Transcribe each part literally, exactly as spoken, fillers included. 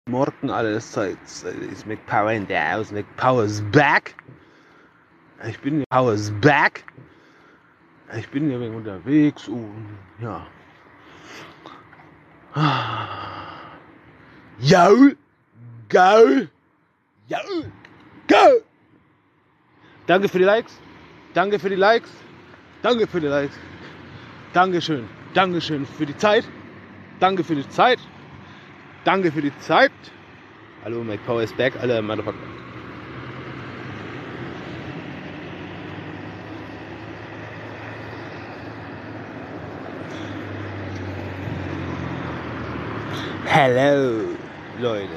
Morgen allerseits ist McPower in der House. McPower's back. Ich bin Power's back. Ich bin hier wegen unterwegs und ja. Yo, go, yo, go. Danke für die Likes. Danke für die Likes. Danke für die Likes. Dankeschön. Dankeschön für die Zeit. Danke für die Zeit. Danke für die Zeit. Hallo, McPower is back, alle Motherfucker. Hello, Leute.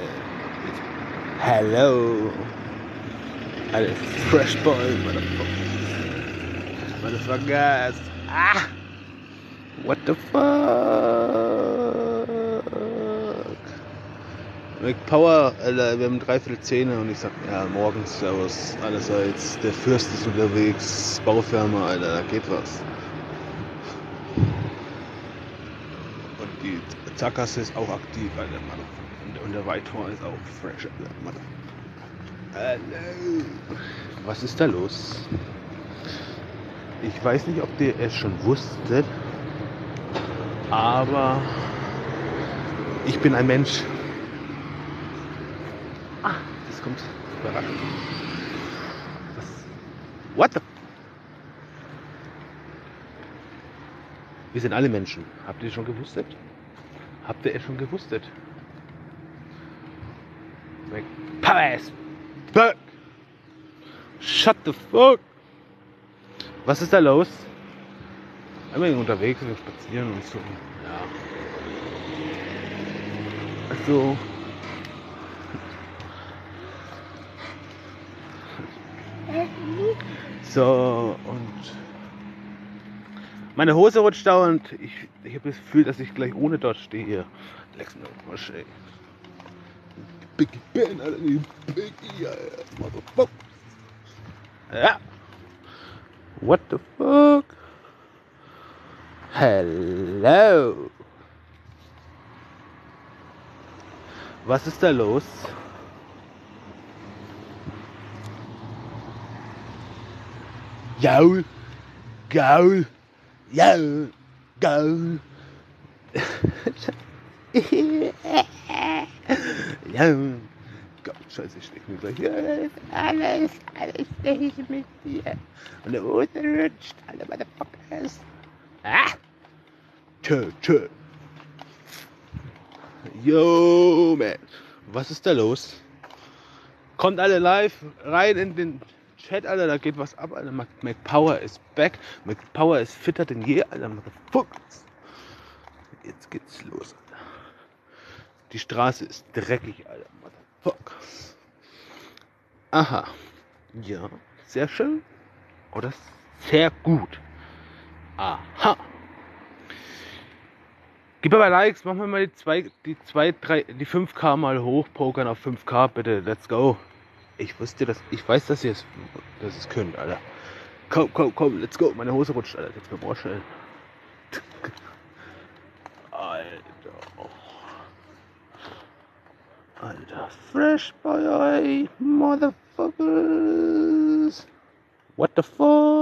Hello. Alles Fresh Boy, Motherfucker. Motherfuckers. Ah! What the fuck? McPower, Alter, wir haben dreiviertel zehn und ich sag, ja, morgens, servus, allerseits, der Fürst ist unterwegs, Baufirma, Alter, da geht was. Und die Zackgasse ist auch aktiv, Alter, und, und der Weitor ist auch fresh, Alter, Hallo. Was ist da los? Ich weiß nicht, ob ihr es schon wusstet, aber ich bin ein Mensch. Ah, das kommt überraschend. Was? What the? Wir sind alle Menschen. Habt ihr es schon gewusstet? Habt ihr es schon gewusstet? McPower is back! Shut the fuck! Was ist da los? Einmal unterwegs, wir spazieren und so. Ja. Also. So, und meine Hose rutscht da und ich, ich habe das Gefühl, dass ich gleich ohne dort stehe. Lex mir was, ey. Biggie Ben, Alter, die Biggie, Alter. Motherfuck. Ja. What the fuck? Hello. Was ist da los? Gaul, Gaul, Gaul, Gaul. Ja, Gott, scheiße, ich steck mir gleich. Alles, alles, alles stehe ich mit dir. Und der Hose rutscht, alle Motherfuckers. Ah! Tschö, tschö. Yo, man. Was ist da los? Kommt alle live rein in den Chat, Alter, da geht was ab, Alter. McPower is back. McPower ist fitter denn je, Alter. Motherfuckers. Jetzt geht's los, Alter. Die Straße ist dreckig, Alter. Motherfuckers. Aha. Ja, sehr schön. Oder sehr gut. Aha. Gib mir mal Likes, machen wir mal die zwei, die zwei, drei, die fünf K mal hochpokern auf fünf K, bitte. Let's go. Ich wusste das, ich weiß, dass ihr es, dass es könnt, Alter. Komm, komm, komm, let's go. Meine Hose rutscht, Alter. Jetzt mir vorstellen. Alter. Alter. Fresh Boy, Motherfuckers. What the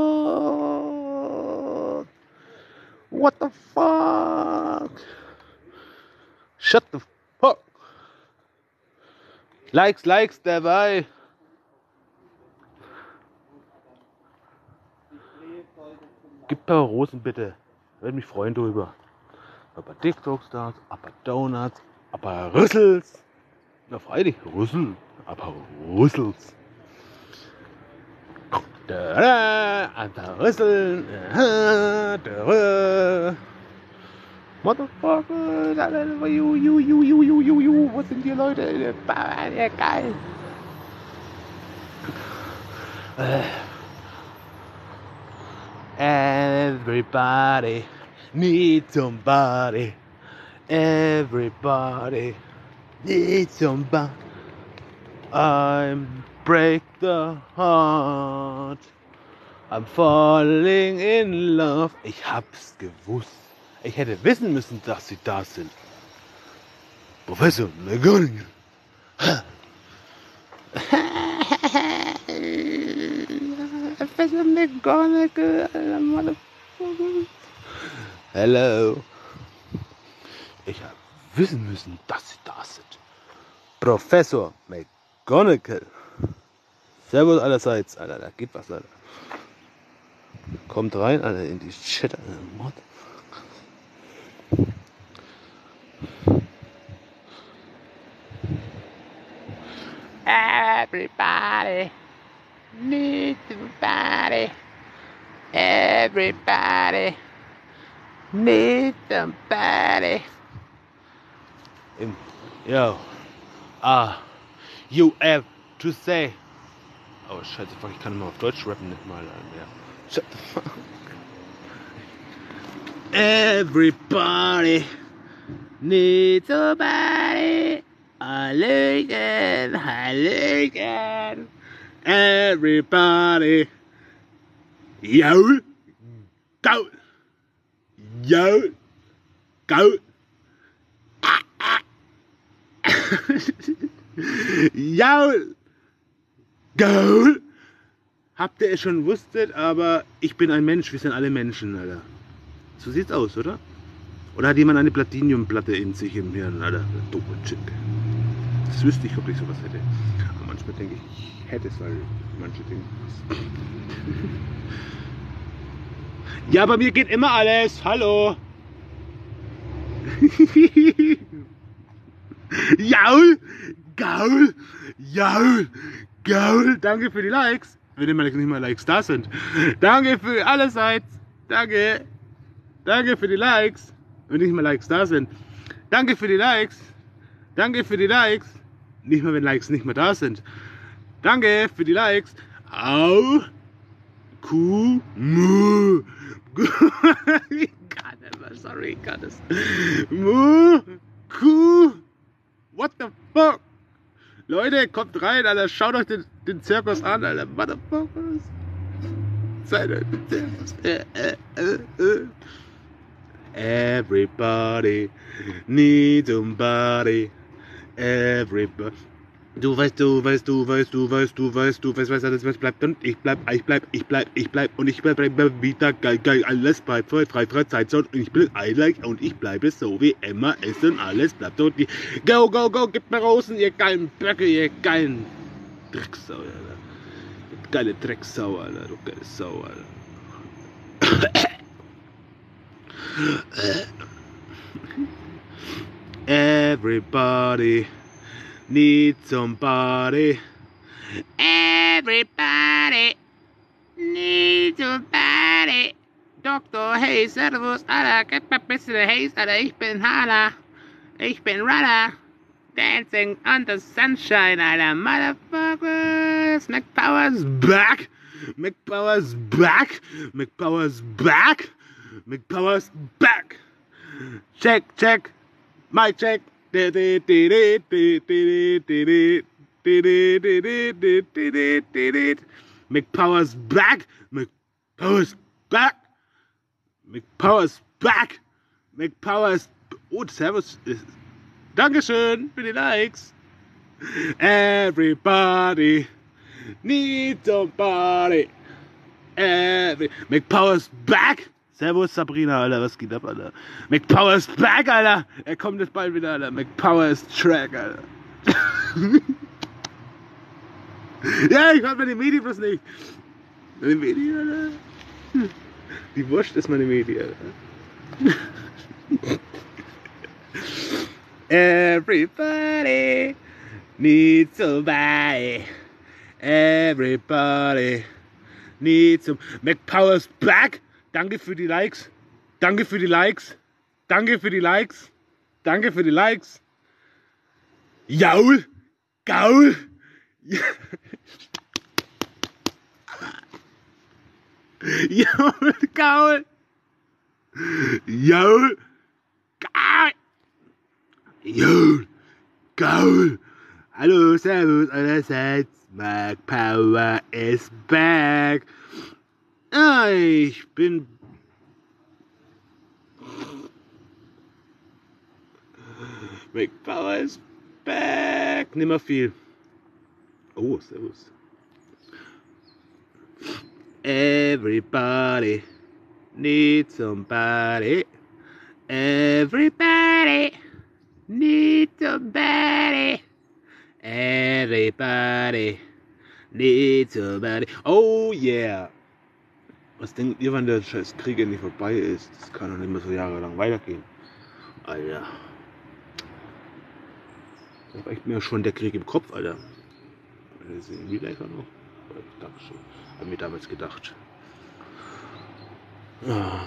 fuck? What the fuck? Shut the fuck. Likes, Likes dabei. Gib ein paar Rosen bitte. Würde mich freuen drüber. Ein paar TikTok-Stars, ein paar Donuts, ein paar Rüssels. Na freilich, Rüssel. Ein paar Rüssels. Ein paar Rüssel. Motherfucker. Ju, ju, ju, ju, ju, ju, ju. Wo sind die Leute? Ja, geil. Everybody needs somebody. Everybody needs somebody. I'm break the heart. I'm falling in love. Ich hab's gewusst. Ich hätte wissen müssen, dass sie da sind. Professor McGonagall. Professor McGonagall, Alter, Motherfucker. Hello. Ich habe wissen müssen, dass Sie da sind. Professor McGonagall. Servus allerseits, Alter, da geht was, Alter. Kommt rein, Alter, in die Chat, Alter, Mod. Everybody needs somebody. Everybody needs somebody. Im, yo, ah, you have to say. Oh, scheiße, fuck, ich kann immer auf Deutsch rappen, nicht mal mehr. Shut the fuck. Everybody needs somebody. Hallöchen, Hallöchen. Everybody. Yo, go. Yo, go. Ah, ah. Yo, go. Habt ihr es schon wusstet, aber ich bin ein Mensch, wir sind alle Menschen, Alter. So sieht's aus, oder? Oder hat jemand eine Platiniumplatte in sich im Hirn, Alter? Dumme Chick. Das wüsste ich, ob ich sowas hätte. Aber manchmal denke ich, ich hätte es, weil manche denken was. Ja, bei mir geht immer alles. Hallo. Jaul, Gaul, Jaul, Gaul. Danke für die Likes. Wenn immer nicht mal Likes da sind. Danke für allerseits. Danke. Danke für die Likes. Wenn nicht mal Likes da sind. Danke für die Likes. Danke für die Likes. Nicht mal wenn Likes nicht mehr da sind. Danke für die Likes. Au. Kuh. Mu. Sorry, ich kann das. Mu. Kuh. What the fuck? Leute, kommt rein, Alter. Schaut euch den, den Zirkus an, Alter. Motherfuckers. Seid euch den Zirkus. Äh, äh, äh, äh. Everybody needs somebody. Everybody. Du weißt, du weißt, du weißt, du weißt, du weißt, du weißt, weißt alles, was bleibt. Und ich bleib, ich bleib, ich bleib, ich bleib. Und ich bleib, bleib, bleib wieder geil, geil. Alles bleibt frei, frei, frei, Zeit. Und ich bin I like und ich bleibe so wie immer ist und alles bleibt. Und die go, go, go, gib mir Rosen, ihr geilen Böcke, ihr geilen Drecksau, Alter. Ihr geile Drecksau, Alter. Du geile Sau, Alter. Everybody needs somebody. Everybody needs somebody. Doktor Hey, Servus, Alter, gib mir ein bisschen Haze, Alter, ich bin Hala. Ich bin Runner. Dancing under sunshine, Alter, motherfuckers. McPower's back. McPower's back. McPower's back. McPower's back. Check, check. Mic check. McPower's back. McPower's back. McPower's back. McPower's. Oh, Servus. Dankeschön für die Likes. Everybody needs somebody. Every McPower's back. Servus Sabrina, Alter, was geht ab, Alter? McPower's back, Alter. Er kommt jetzt bald wieder, Alter. McPower's track, Alter. Ja, ich hab meine Medi bloß nicht. Meine Medi, Alter. Die Wurst ist meine Medi, Alter. Everybody needs somebody. Everybody needs some. McPower's back. Danke für die Likes. Danke für die Likes. Danke für die Likes. Danke für die Likes. Jaul. Gaul. Jaul. Gaul. Jaul. Gaul. Jaul. Gaul. Hallo, servus allerseits. McPower is back. Ah, ich bin... McPower is back. merkt nimmer viel. Oh, servus. Everybody needs somebody. Everybody needs somebody. Everybody needs somebody. Oh yeah. Was denkt ihr, wenn der scheiß Krieg endlich vorbei ist? Das kann doch nicht mehr so jahrelang weitergehen. Alter. Da reicht mir schon der Krieg im Kopf, Alter. Das ist irgendwie lecker noch. Ich dachte schon. Hab mir damals gedacht. Ja,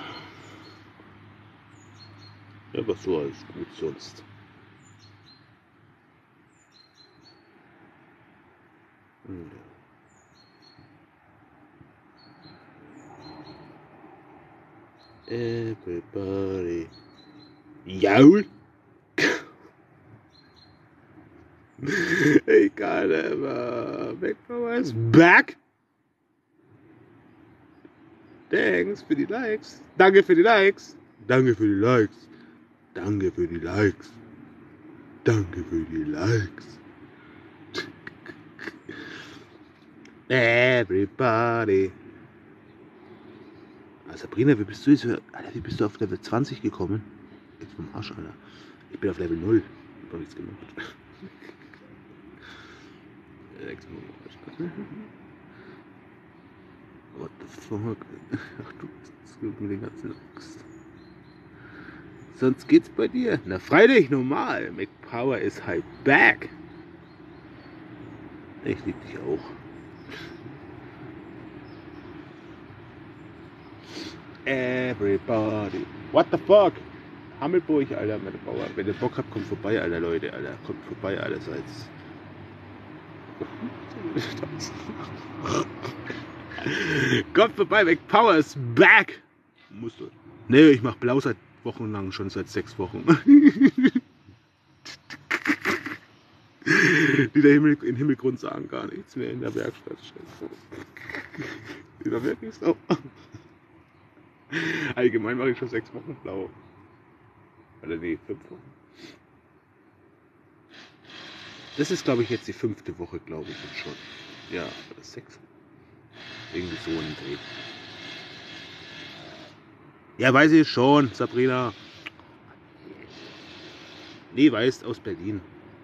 aber so alles gut sonst. Hm. Everybody. Jaul. Egal, aber McPower is back. Thanks für die Likes. Danke für die Likes. Danke für die Likes. Danke für die Likes. Danke für die Likes. Everybody. Ah, Sabrina, wie bist du jetzt? Alter, wie bist du auf Level zwanzig gekommen? Jetzt vom Arsch, Alter. Ich bin auf Level null. Ich hab doch nichts gemacht. What the fuck? Ach du, das geht mit den ganzen Angst. Sonst geht's bei dir? Na freilich, normal. McPower is halt back. Ich lieb dich auch. Everybody. What the fuck? Hammelburg, Alter, meine Bauer. Wenn ihr Bock habt, kommt vorbei, Alter, Leute, Alter. Kommt vorbei, allerseits. Kommt vorbei, McPower is back. Musst du. Nee, ich mach blau seit Wochen lang, schon seit sechs Wochen. Die der Himmel, im Himmelgrund sagen gar nichts mehr in der Werkstatt. Die da wirklich so. Allgemein mache ich schon sechs Wochen blau. Oder nee, fünf Wochen. Das ist, glaube ich, jetzt die fünfte Woche, glaube ich, jetzt schon. Ja, oder sechs. Irgendwie so ein Dreh. Ja, weiß ich schon, Sabrina. Nee, weißt, aus Berlin.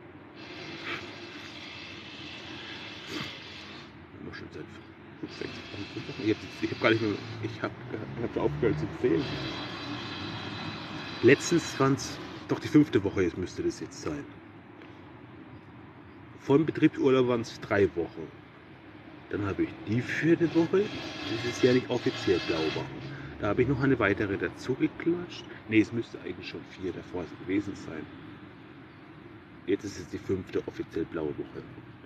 Immer schon seit fünf, sechs Wochen. Ich habe ich hab gar nicht mehr. Ich habe hab aufgehört zu zählen. Letztens waren es doch die fünfte Woche, jetzt müsste das jetzt sein. Vor dem Betriebsurlaub waren es drei Wochen. Dann habe ich die vierte Woche, das ist ja nicht offiziell Blauwoche. Da habe ich noch eine weitere dazu geklatscht. Ne, es müsste eigentlich schon vier davor gewesen sein. Jetzt ist es die fünfte offiziell blaue Woche.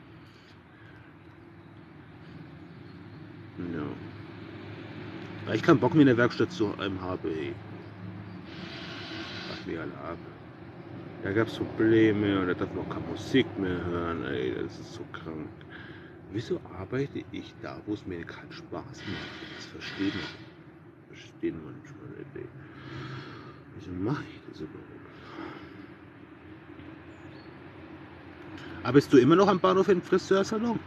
No. Weil ich keinen Bock mehr in der Werkstatt zu einem habe, ey. Mach mir alle ab. Da gab es Probleme und da darf man auch keine Musik mehr hören, ey, das ist so krank. Wieso arbeite ich da, wo es mir keinen Spaß macht? Das versteht man. Verstehen manchmal nicht, ey. Wieso mache ich das überhaupt? Aber bist du immer noch am Bahnhof im Friseursalon?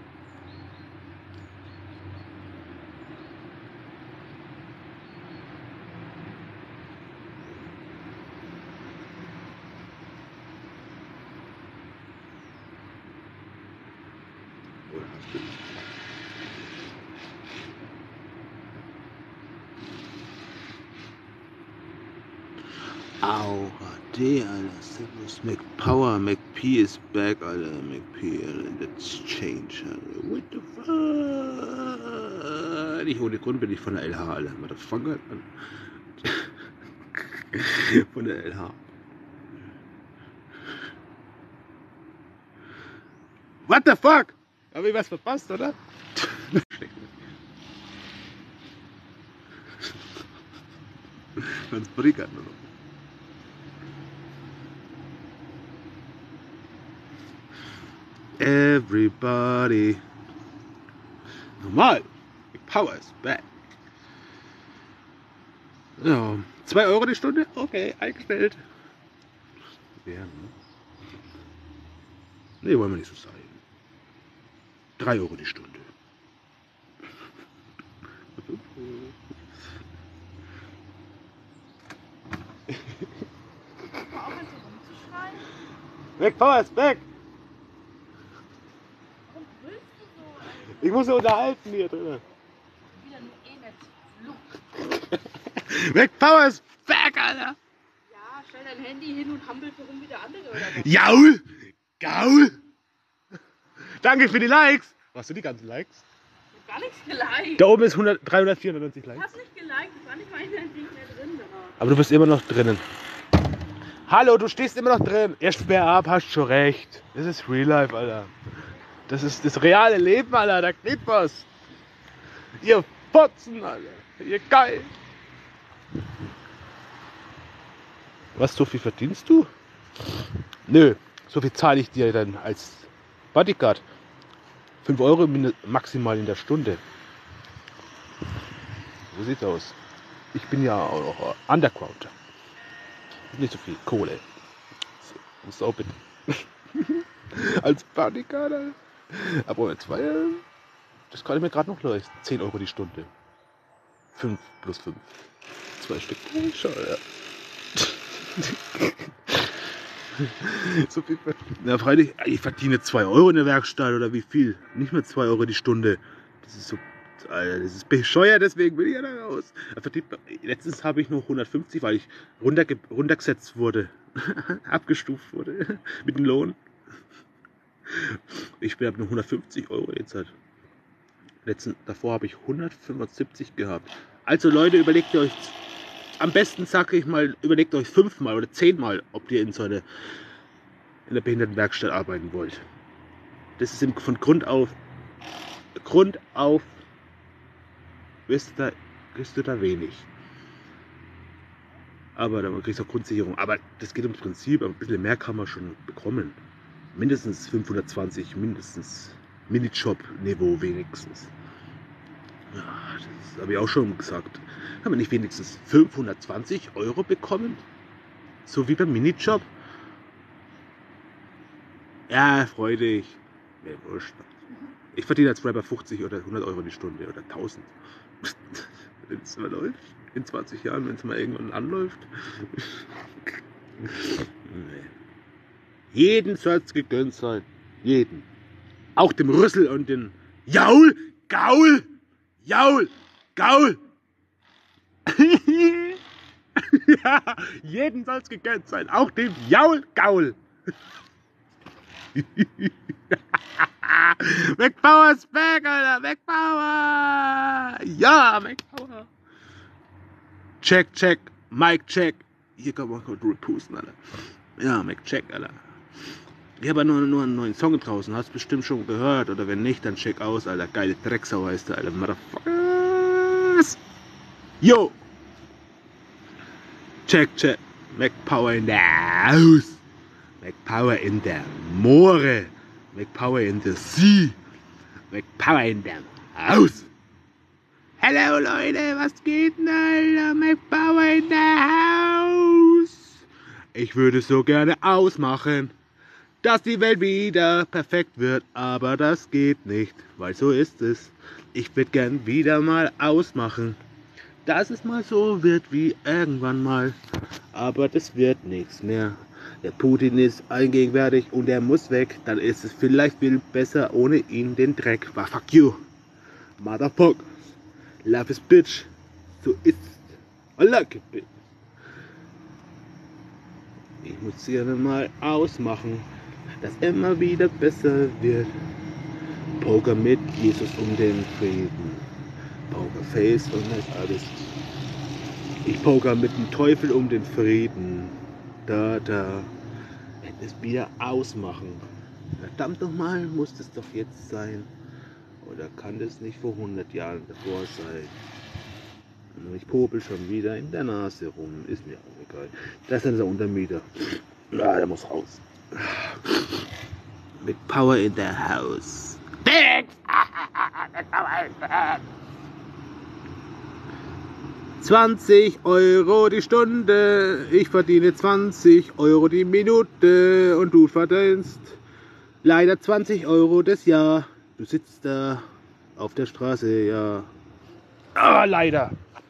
Oder hast du? Au, D, Alter. Servus. McPower, McP is back, Alter. McP, Alter. Let's change, Alter. What the fuck? Nicht ohne Grund bin ich von der L H, Alter. Motherfucker. Von der L H. What the fuck? Hab ich was verpasst, oder? Ganz Brickern, oder? Everybody. Normal. Power is back. Ja, zwei Euro die Stunde? Okay, eingestellt. Ja, ne? Nee, wollen wir nicht so sagen. drei Euro die Stunde. Hör auf, jetzt so rumzuschreien. Weg, Power ist weg! Warum brüllst du so, Alter? Ich muss ja unterhalten hier drin. Wieder nur eh nicht. Fluch. Weg, Power ist weg, Alter! Ja, stell dein Handy hin und hampel rum wie der andere, oder was? Jaul! Gaul! Danke für die Likes! Warst du die ganzen Likes? Ich hab gar nichts geliked. Da oben ist hundert, dreihundertvierundneunzig Ich Likes. hab's nicht geliked, ich war nicht mal in deinem Ding mehr drin da. Aber du bist immer noch drinnen. Hallo, du stehst immer noch drin. Erst sperr ab, hast schon recht. Das ist Real Life, Alter. Das ist das reale Leben, Alter. Da geht was. Ihr Fotzen, Alter. Ihr geil. Was, so viel verdienst du? Nö, so viel zahle ich dir dann als Bodyguard. fünf Euro maximal in der Stunde. So sieht's aus. Ich bin ja auch Underground. Nicht so viel Kohle. So, so bitte. Als Bodyguard. Aber zwei, das kann ich mir gerade noch leisten. zehn Euro die Stunde. fünf plus fünf. Zwei Stück. Schau, ja. So viel. Na, freilich, ich verdiene zwei Euro in der Werkstatt oder wie viel? Nicht mehr zwei Euro die Stunde. Das ist so. Alter, das ist bescheuert, deswegen bin ich ja da raus. Letztens habe ich noch hundertfünfzig, weil ich runterge runtergesetzt wurde. Abgestuft wurde. Mit dem Lohn. Ich habe nur hundertfünfzig Euro jetzt halt. Letzten, davor habe ich hundertfünfundsiebzig gehabt. Also Leute, überlegt euch. Am besten sage ich mal, überlegt euch fünfmal oder zehnmal, ob ihr in so eine in der Behindertenwerkstatt arbeiten wollt. Das ist von Grund auf Grund auf wirst du da, kriegst du da wenig. Aber dann kriegst du auch Grundsicherung. Aber das geht ums Prinzip, aber ein bisschen mehr kann man schon bekommen. Mindestens fünfhundertzwanzig, mindestens Minijob-Niveau wenigstens. Ja, das habe ich auch schon gesagt. Haben wir nicht wenigstens fünfhundertzwanzig Euro bekommen? So wie beim Minijob? Ja, freu dich. Mir wurscht. Ich verdiene als Rapper fünfzig oder hundert Euro die Stunde oder tausend. Wenn es mal läuft. In zwanzig Jahren, wenn es mal irgendwann anläuft. Nee. Jeden soll es gegönnt sein. Jeden. Auch dem Rüssel und den Jaul, Gaul, Jaul, Gaul. Ja, jeden soll es gegönnt sein. Auch dem Jaul, Gaul. MacPower ist back, Alter. MacPower. Ja, MacPower. Check, check. Mic, check. Hier kann man gut pusten, Alter. Ja, Mac, check, Alter. Ich habe nur, nur einen neuen Song draußen. Hast bestimmt schon gehört. Oder wenn nicht, dann check aus, Alter. Geile Drecksau heißt der, Alter. Motherfuckers. Yo. Check, check. MacPower in der Haus. MacPower in der Moore. MacPower in der See. MacPower in der Haus. Hallo Leute, was geht denn, Alter? MacPower in der Haus. Ich würde so gerne ausmachen, dass die Welt wieder perfekt wird, aber das geht nicht, weil so ist es. Ich würde gern wieder mal ausmachen, dass es mal so wird wie irgendwann mal, aber das wird nichts mehr. Der Putin ist allgegenwärtig und er muss weg, dann ist es vielleicht viel besser ohne ihn den Dreck. But fuck you, motherfucker. Love is bitch, so ist I like it, bitch. Ich muss gerne mal ausmachen, dass immer wieder besser wird. Poker mit Jesus um den Frieden. Pokerface und das alles. Ich poker mit dem Teufel um den Frieden. Da, da. Wenn es wieder ausmachen. Verdammt nochmal, muss das doch jetzt sein. Oder kann das nicht vor hundert Jahren davor sein? Und ich popel schon wieder in der Nase rum. Ist mir auch egal. Das ist unser Untermieter. Ja, der muss raus. Mit Power in the house. Big! Mit Power in the house. zwanzig Euro die Stunde. Ich verdiene zwanzig Euro die Minute. Und du verdienst Leider zwanzig Euro das Jahr. Du sitzt da auf der Straße, ja. Ah, leider.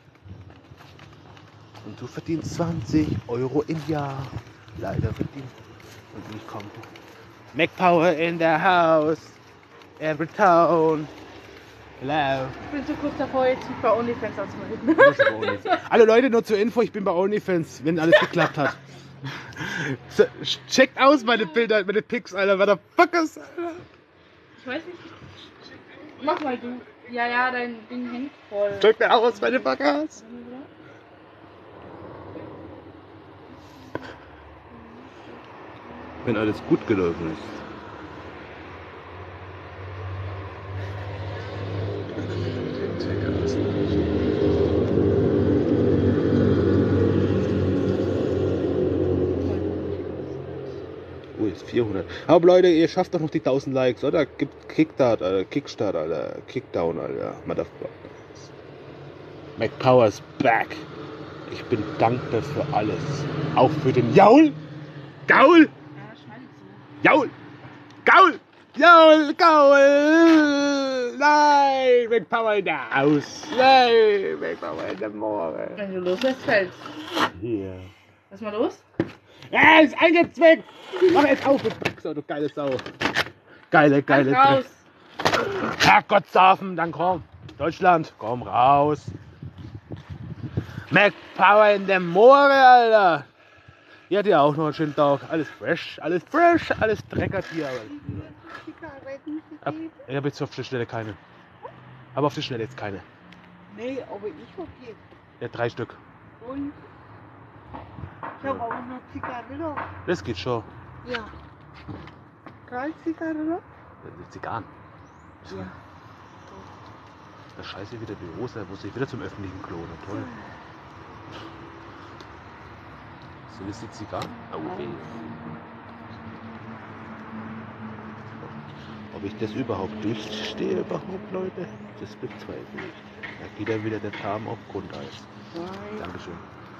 Und du verdienst zwanzig Euro im Jahr. Leider verdienst und ich komme. MacPower in the house. Every town. Hello. Ich bin so kurz davor, jetzt mich bei OnlyFans anzumelden. Alle Leute, nur zur Info, ich bin bei OnlyFans, wenn alles geklappt hat. So, checkt aus meine Bilder, meine Pics, Alter. What the fuck ist, Alter? Ich weiß nicht. Mach mal du. Ja, ja, dein Ding hängt voll. Checkt mir aus meine Fuckers. Wenn alles gut gelaufen ist. Oh, jetzt vierhundert. Aber Leute, ihr schafft doch noch die tausend Likes, oder? Gibt Kickstart, Alter. Kickstart, Alter. Kickdown, Alter. Motherfucker. MacPower is back. Ich bin dankbar für alles. Auch für den Jaul. Gaul. Ja, schneid so. Jaul. Gaul. Jaul. Gaul. Nein. MacPower in der Haus. Nein. MacPower in der Morgen. Wenn du loslässt, fällst. Hier. Lass mal los. Er ist eingezwickt! Mach jetzt auf mit Boxer, du geile Sau. Geile, geile. Halt raus. Herrgottshafen, dann komm. Deutschland, komm raus. MacPower in der Moore, Alter. Ihr hat ja auch noch einen schönen Tag. Alles fresh, alles fresh, alles dreckert hier. Ab, ich habe jetzt auf der Schnelle keine. Aber auf der Schnelle jetzt keine. Nee, aber ich hab jetzt. Ja, drei Stück. Und ich habe auch noch Zigarre. Das geht schon. Ja. Drei Zigarre? Die Zigarren. Ja. Das scheiße wieder die Hose, da muss ich wieder zum öffentlichen Klo. Na toll. Sind das die Zigarren? Oh, okay. Ob ich das überhaupt durchstehe, überhaupt, Leute? Das bezweifle ich. Da geht dann wieder der Darm auf Grundeis. Nein. Dankeschön.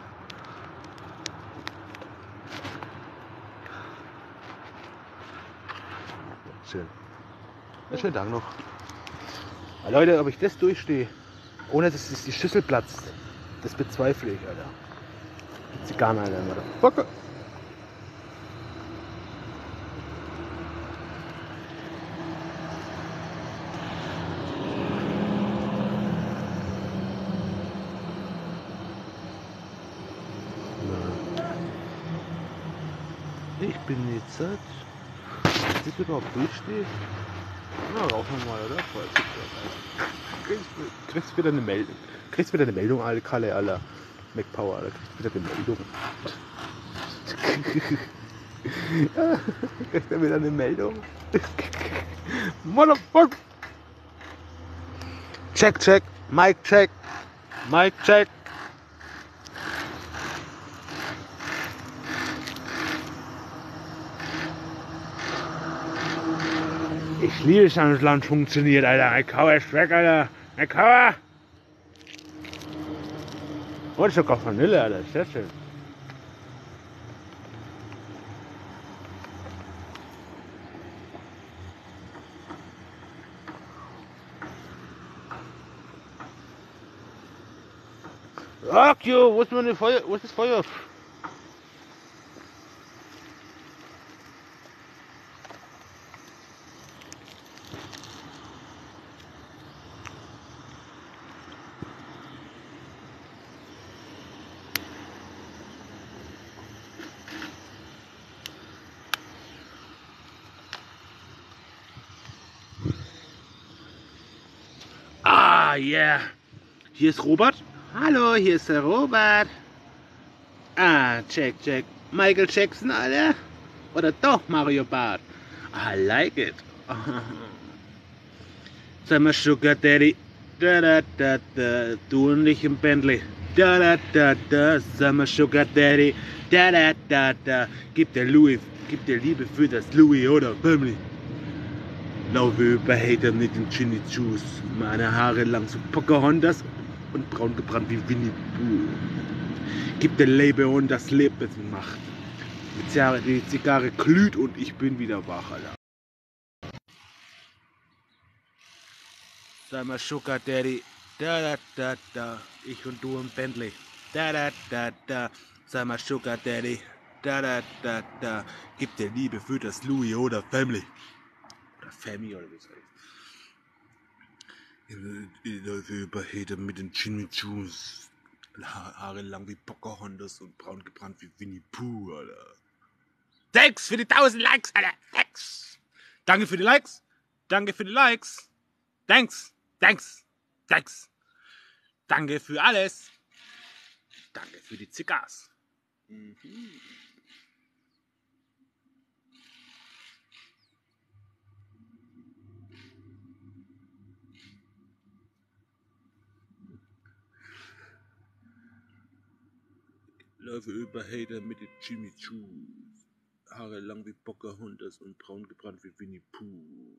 Schön. Ja, schönen Dank noch. Aber Leute, ob ich das durchstehe, ohne dass es die Schüssel platzt, das bezweifle ich, Alter. Die Zigarren, Alter, Motherfucker. Ich bin jetzt satt. Ob ich das überhaupt durchstehe? Na, rauchen wir mal, oder? Kriegst, kriegst wieder eine Meldung. Kriegst wieder eine Meldung, Alter, Kalle, Alter. MacPower, Alter. Kriegst wieder eine Meldung. Kriegst du wieder eine Meldung? Motherfucker! Check, check. Mic check. Mic check. Ich liebe es, wenn das Land funktioniert, Alter. MacPower ist weg, Alter. MacPower! Oh, das ist sogar Vanille, Alter. Sehr schön. Fuck you, wo ist meine Feuer? Wo ist das Feuer? Ah, yeah. Hier ist Robert. Hallo, hier ist der Robert. Ah, check, check. Michael Jackson, Alter? Oder doch Mario Barth? I like it. Sag mal, Sugar Daddy. Da, da, da, da. Du und ich im Bentley. Da, da, da, da. Sag mal, Sugar Daddy. Da, da, da, da. Gib der Louis, gib der Liebe für das Louis oder Bentley. Laufe über Hater mit den Ginny Juice. Meine Haare lang so Pocahontas und braun gebrannt wie Winnie Pooh. Gib der Label und das Leben Macht. Die Zigarre glüht und ich bin wieder wach, Alter. Sei mal Sugar Daddy. Da da da da. Ich und du im Bentley. Da da da da. Sei mal Sugar Daddy. Da da da da. Gib dir Liebe für das Louis oder Family. Oder Family oder wie es heißt. Ich läufe überhete mit den Jimmy Choos. Haare lang wie Pocahontas und braun gebrannt wie Winnie Pooh, Alter. Thanks für die tausend Likes, Alter. Thanks. Danke für die Likes. Danke für die Likes. Thanks. Thanks. Thanks. Danke für alles. Danke für die Zigarren. Mhm. Läufe über Hater mit den Jimmy Choos. Haare lang wie Pocahontas und braun gebrannt wie Winnie Pooh.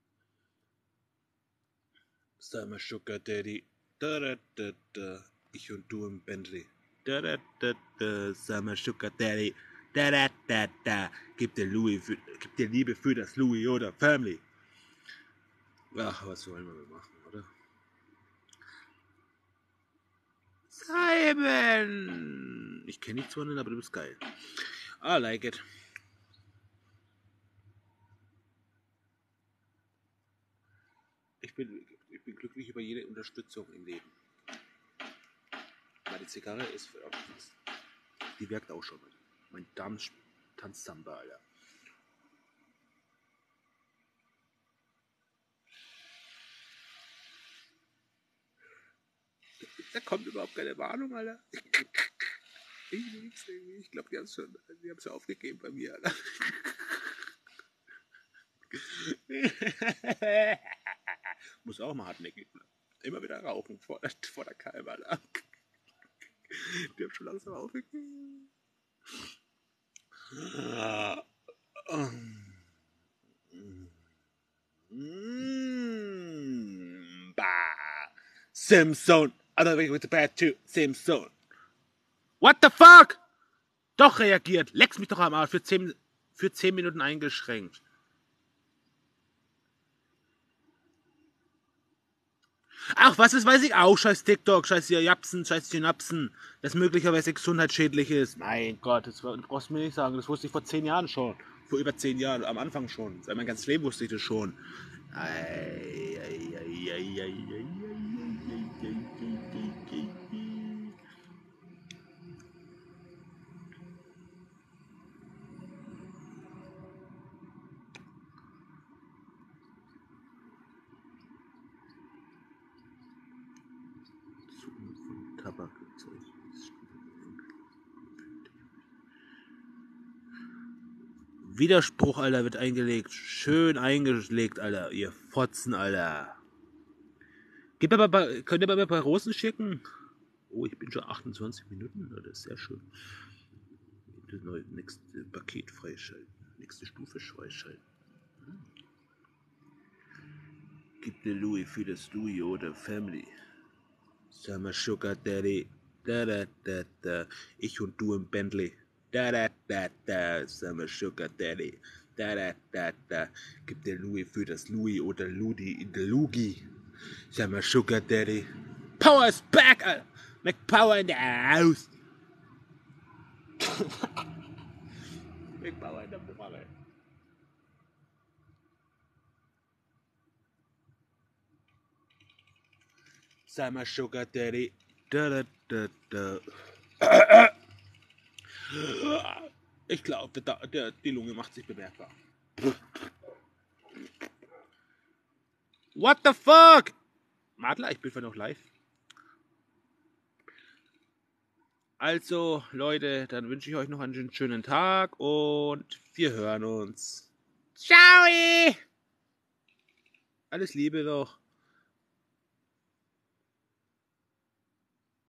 Sei mal Sugar Daddy. Da da da da. Ich und du im Bentley. Da da da da. Sei mal Sugar Daddy. Da da da da. Gib dir Louis für, gib dir Liebe für das Louis oder Family. Ach, was wollen wir machen, oder? Simon! Ich kenne dich zwar nicht, aber du bist geil. I like it. Ich bin, ich bin glücklich über jede Unterstützung im Leben. Meine Zigarre ist für fast. Die wirkt auch schon. Mein Darm tanzt Samba, Alter. Da kommt überhaupt keine Warnung, Alter. Ich, ich glaube, die haben es schon, die haben es aufgegeben bei mir, Alter. Muss auch mal hartnäckig bleiben. Immer wieder rauchen vor der, vor der Kalbe, Alter. Die haben schon langsam aufgegeben. Simpson. Other way with the bad too. Simpson. What the fuck? Doch reagiert. Leck's mich doch am Arsch. Für zehn, für zehn Minuten eingeschränkt. Ach, was ist, weiß ich auch. Scheiß TikTok, scheiß Japsen, scheiß Synapsen. Das möglicherweise gesundheitsschädlich ist. Mein Gott, das brauchst du mir nicht sagen. Das wusste ich vor zehn Jahren schon. Vor über zehn Jahren. Am Anfang schon. Seit mein ganzes Leben wusste ich das schon. Ei, ei, ei, ei, ei, ei. Widerspruch, Alter, wird eingelegt. Schön eingelegt, Alter. Ihr Fotzen, Alter. Gib aber bei, könnt ihr bei mir bei Rosen schicken? Oh, ich bin schon achtundzwanzig Minuten. Das ist sehr schön. Das neue nächste Paket freischalten. Nächste Stufe freischalten. Gib dir Louis für das Louis oder Family. Sag mal Sugar Daddy. Da da da da. Ich und du im Bentley. Da da da da. Sag mal Sugar Daddy. Da da da da. Gib dir Louis für das Louis oder Ludi in der Lugi. Sag mal Sugar Daddy. Power is back, Alter. Make power in the house. Make power in the house. Sei mal Sugar Daddy. Da, da, da, da. Ich glaube, der, der, die Lunge macht sich bemerkbar. What the fuck? Madler, ich bin für noch live. Also, Leute, dann wünsche ich euch noch einen schönen Tag und wir hören uns. Ciao! Alles Liebe noch.